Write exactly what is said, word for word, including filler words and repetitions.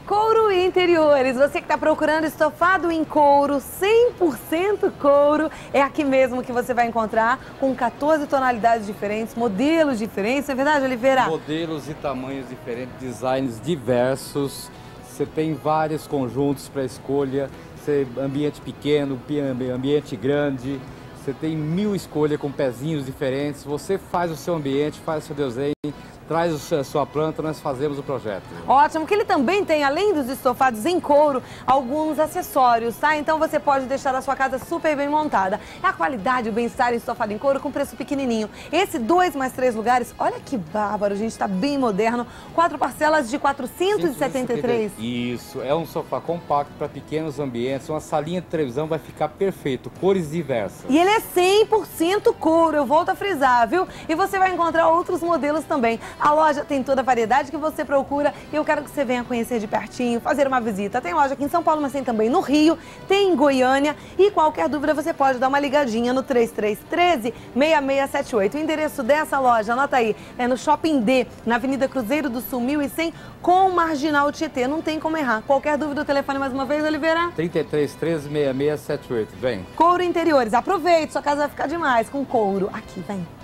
Couro Interiores, você que está procurando estofado em couro, cem por cento couro, é aqui mesmo que você vai encontrar, com quatorze tonalidades diferentes, modelos diferentes, não é verdade, Oliveira? Modelos e tamanhos diferentes, designs diversos, você tem vários conjuntos para escolha, você, ambiente pequeno, ambiente grande, você tem mil escolhas com pezinhos diferentes, você faz o seu ambiente, faz o seu desenho, traz a sua planta, nós fazemos o projeto. Ótimo, que ele também tem, além dos estofados em couro, alguns acessórios, tá? Então você pode deixar a sua casa super bem montada. É a qualidade, o bem-estar em estofado em couro com preço pequenininho. Esse dois mais três lugares, olha que bárbaro, gente, tá bem moderno. Quatro parcelas de quatrocentos e setenta e três. Isso, é um sofá compacto para pequenos ambientes, uma salinha de televisão vai ficar perfeito, cores diversas. E ele é cem por cento couro, eu volto a frisar, viu? E você vai encontrar outros modelos também. A loja tem toda a variedade que você procura e eu quero que você venha conhecer de pertinho, fazer uma visita. Tem loja aqui em São Paulo, mas tem também no Rio, tem em Goiânia e qualquer dúvida você pode dar uma ligadinha no três três um três, seis seis sete oito. O endereço dessa loja, anota aí, é no Shopping D, na Avenida Cruzeiro do Sul mil e cem, com Marginal Tietê. Não tem como errar. Qualquer dúvida, o telefone mais uma vez, Oliveira? trinta e três, treze, seis seis sete oito, vem. Couro Interiores, aproveite, sua casa vai ficar demais com couro. Aqui, vem.